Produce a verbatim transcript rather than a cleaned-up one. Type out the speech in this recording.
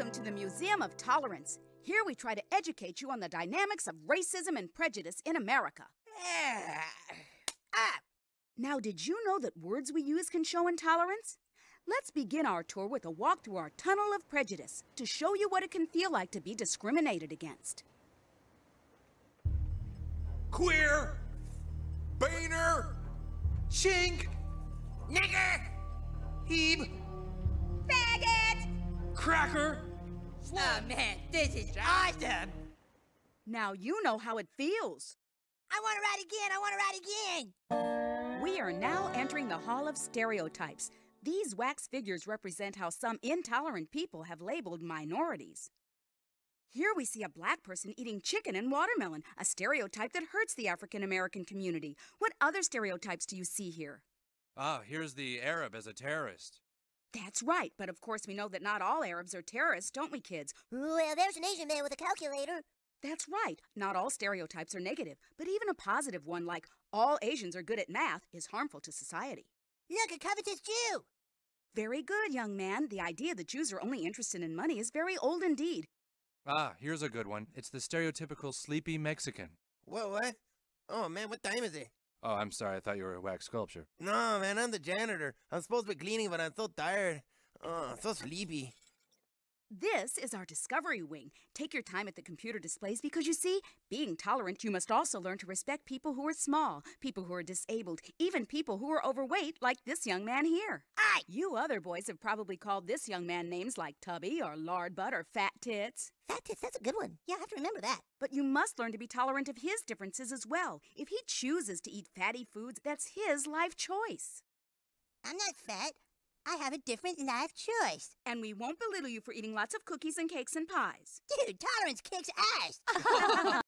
Welcome to the Museum of Tolerance. Here we try to educate you on the dynamics of racism and prejudice in America. Ah. Now, did you know that words we use can show intolerance? Let's begin our tour with a walk through our tunnel of prejudice to show you what it can feel like to be discriminated against. Queer, Boehner, Shink, Nigger, Heeb, Faggot! Cracker. Oh man, this is awesome! Now you know how it feels. I want to ride again, I want to ride again! We are now entering the Hall of Stereotypes. These wax figures represent how some intolerant people have labeled minorities. Here we see a black person eating chicken and watermelon, a stereotype that hurts the African American community. What other stereotypes do you see here? Ah, here's the Arab as a terrorist. That's right, but of course we know that not all Arabs are terrorists, don't we, kids? Well, there's an Asian man with a calculator. That's right. Not all stereotypes are negative, but even a positive one like all Asians are good at math is harmful to society. Look, a covetous Jew! Very good, young man. The idea that Jews are only interested in money is very old indeed. Ah, here's a good one. It's the stereotypical sleepy Mexican. What, what? Oh, man, what time is it? Oh, I'm sorry. I thought you were a wax sculpture. No, man, I'm the janitor. I'm supposed to be cleaning, but I'm so tired. Oh, I'm so sleepy. This is our discovery wing. Take your time at the computer displays because you see, being tolerant, you must also learn to respect people who are small, people who are disabled, even people who are overweight, like this young man here. Aye! You other boys have probably called this young man names like Tubby or Lard Butt or Fat Tits. Fat tits, that's a good one. Yeah, I have to remember that. But you must learn to be tolerant of his differences as well. If he chooses to eat fatty foods, that's his life choice. I'm not fat. I have a different life choice. And we won't belittle you for eating lots of cookies and cakes and pies. Dude, tolerance kicks ass.